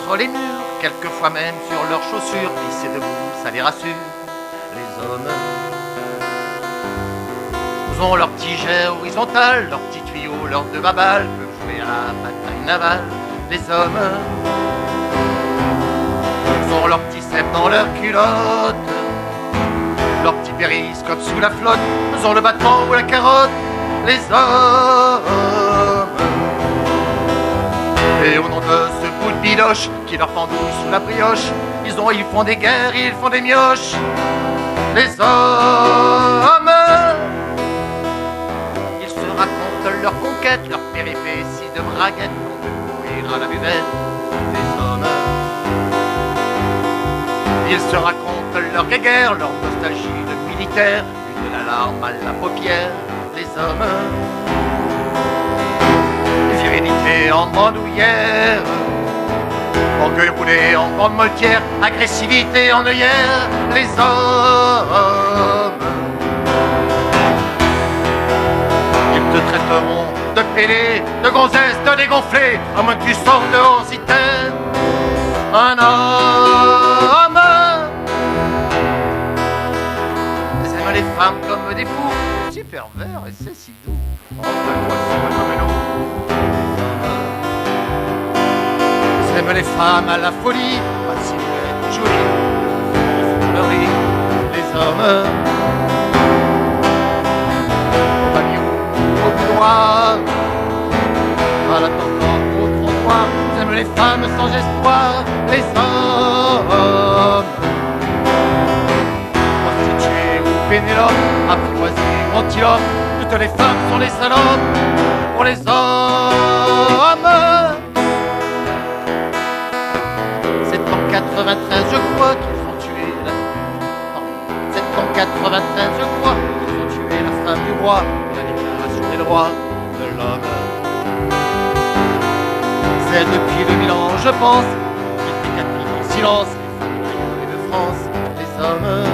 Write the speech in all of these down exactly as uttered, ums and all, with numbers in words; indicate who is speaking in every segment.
Speaker 1: contre les murs, quelquefois même sur leurs chaussures, pisser debout, ça les rassure. Les hommes, ils ont leur petit jet horizontal, leur petit tuyau, leur deux babales, peuvent jouer à la bataille navale. Les hommes, ils ont leur petit cep dans leur culotte, leur petit périscope sous la flotte, ils ont le battement ou la carotte. Les hommes, et au nom de ce bout de biloche qui leur pendouille sous la brioche, ils ont, ils font des guerres, ils font des mioches. Les hommes, ils se racontent leurs conquêtes, leurs péripéties de braguettes qu'on peut courir à la buvette. Les hommes, ils se racontent leur guerre, leur nostalgie de militaire, une de la larme à la paupière. Les hommes, virilité en bandoulière, orgueil roulé en bande moltière, agressivité en œillère. Les hommes, ils te traiteront de pélé, de gonzesse, de dégonflé, à moins que tu sortes dehors si t'es un homme. Ils aiment les femmes comme des fous, si pervers et c'est si doux. Enfin, moi, c'est pas comme nous. Ils aiment les femmes à la folie, pas de silhouette jolie, ils font leur rire. Les hommes, au pavillon, au couloir, à la tendance, au trottoir, ils aiment les femmes sans espoir. Les hommes, prostituées ou Pénélope, apprivoisées ou antilopes, toutes les femmes sont les salopes pour les hommes. C'est en quatre-vingt-treize, je crois, qu'ils ont tué la... Non, c'est en quatre-vingt-treize, je crois, qu'ils ont tué la femme du roi, la déclaration des droits de l'homme. C'est depuis deux mille ans, je pense, qu'ils décapitent en silence les femmes de France. Les hommes,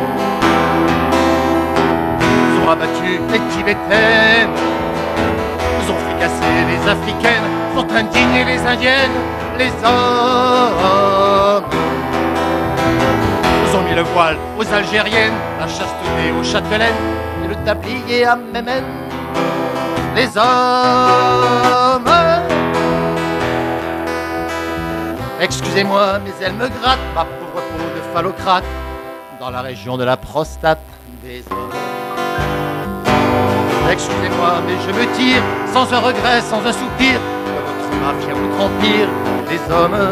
Speaker 1: ils ont abattu les Tibétaines, ils ont fricassé les Africaines, ils ont indigné les Indiennes. Les hommes, ils ont mis le voile aux Algériennes, la chasteté aux châtelaines et le tablier à Mémène. Les hommes, excusez-moi, mais elle me gratte, ma pauvre peau de phallocrate, dans la région de la prostate des hommes. Excusez-moi, mais je me tire, sans un regret, sans un soupir, de votre mafia, votre empire. Les hommes,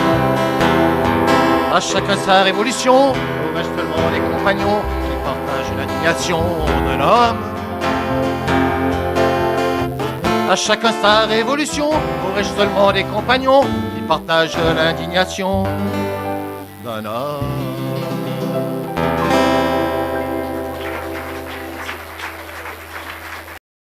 Speaker 1: à chacun sa révolution, au reste seulement les compagnons qui partagent l'indignation d'un homme. À chacun sa révolution, au reste seulement les compagnons qui partagent l'indignation d'un homme.